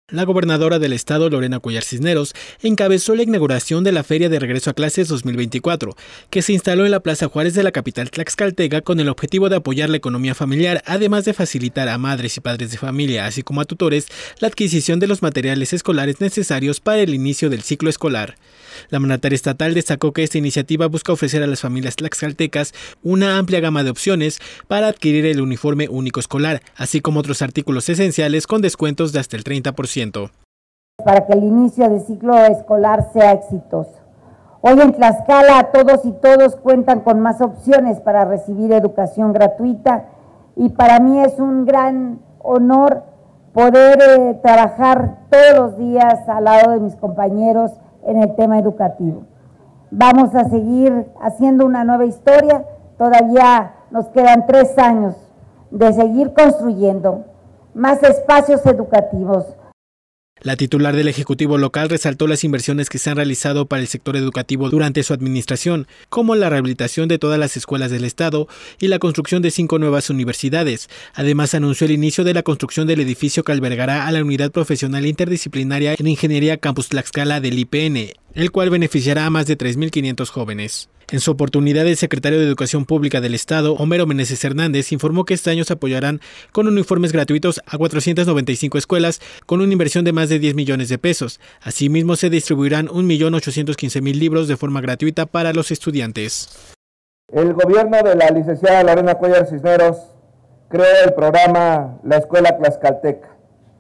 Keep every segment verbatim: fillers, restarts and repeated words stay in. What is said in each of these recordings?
La gobernadora del estado, Lorena Cuellar Cisneros, encabezó la inauguración de la Feria de Regreso a Clases dos mil veinticuatro, que se instaló en la Plaza Juárez de la capital tlaxcalteca con el objetivo de apoyar la economía familiar, además de facilitar a madres y padres de familia, así como a tutores, la adquisición de los materiales escolares necesarios para el inicio del ciclo escolar. La mandataria estatal destacó que esta iniciativa busca ofrecer a las familias tlaxcaltecas una amplia gama de opciones para adquirir el uniforme único escolar, así como otros artículos esenciales con descuentos de hasta el treinta por ciento. Para que el inicio del ciclo escolar sea exitoso. Hoy en Tlaxcala todos y todos cuentan con más opciones para recibir educación gratuita y para mí es un gran honor poder eh, trabajar todos los días al lado de mis compañeros en el tema educativo. Vamos a seguir haciendo una nueva historia, todavía nos quedan tres años de seguir construyendo más espacios educativos. La titular del Ejecutivo local resaltó las inversiones que se han realizado para el sector educativo durante su administración, como la rehabilitación de todas las escuelas del estado y la construcción de cinco nuevas universidades. Además, anunció el inicio de la construcción del edificio que albergará a la Unidad Profesional Interdisciplinaria en Ingeniería Campus Tlaxcala del I P N, el cual beneficiará a más de tres mil quinientos jóvenes. En su oportunidad, el secretario de Educación Pública del Estado, Homero Meneses Hernández, informó que este año se apoyarán con uniformes gratuitos a cuatrocientas noventa y cinco escuelas con una inversión de más de diez millones de pesos. Asimismo, se distribuirán un millón ochocientos quince mil libros de forma gratuita para los estudiantes. El gobierno de la licenciada Lorena Cuellar Cisneros creó el programa La Escuela Tlaxcalteca.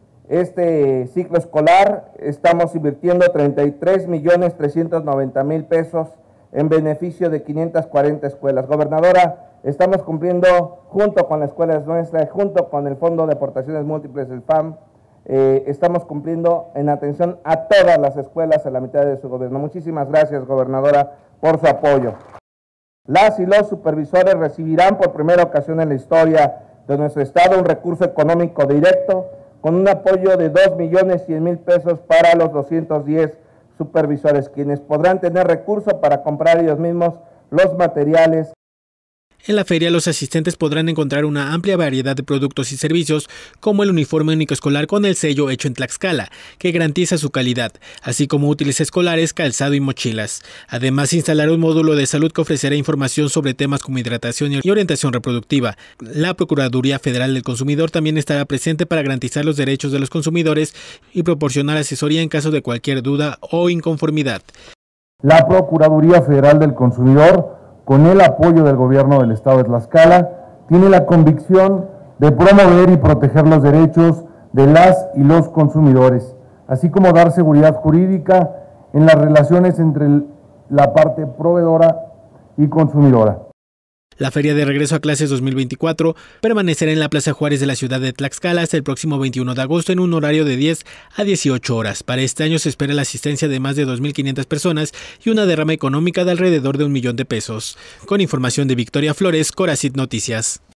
Este ciclo escolar estamos invirtiendo treinta y tres millones trescientos noventa mil pesos en beneficio de quinientas cuarenta escuelas. Gobernadora, estamos cumpliendo junto con la escuela nuestra, junto con el Fondo de Aportaciones Múltiples, el F A M, eh, estamos cumpliendo en atención a todas las escuelas a la mitad de su gobierno. Muchísimas gracias, gobernadora, por su apoyo. Las y los supervisores recibirán por primera ocasión en la historia de nuestro estado un recurso económico directo con un apoyo de dos millones cien mil pesos para los doscientos diez supervisores, quienes podrán tener recursos para comprar ellos mismos los materiales. En la feria, los asistentes podrán encontrar una amplia variedad de productos y servicios, como el uniforme único escolar con el sello hecho en Tlaxcala, que garantiza su calidad, así como útiles escolares, calzado y mochilas. Además, instalará un módulo de salud que ofrecerá información sobre temas como hidratación y orientación reproductiva. La Procuraduría Federal del Consumidor también estará presente para garantizar los derechos de los consumidores y proporcionar asesoría en caso de cualquier duda o inconformidad. La Procuraduría Federal del Consumidor, con el apoyo del gobierno del estado de Tlaxcala, tiene la convicción de promover y proteger los derechos de las y los consumidores, así como dar seguridad jurídica en las relaciones entre la parte proveedora y consumidora. La Feria de Regreso a Clases dos mil veinticuatro permanecerá en la Plaza Juárez de la ciudad de Tlaxcala hasta el próximo veintiuno de agosto en un horario de diez a dieciocho horas. Para este año se espera la asistencia de más de dos mil quinientas personas y una derrama económica de alrededor de un millón de pesos. Con información de Victoria Flores, Coracit Noticias.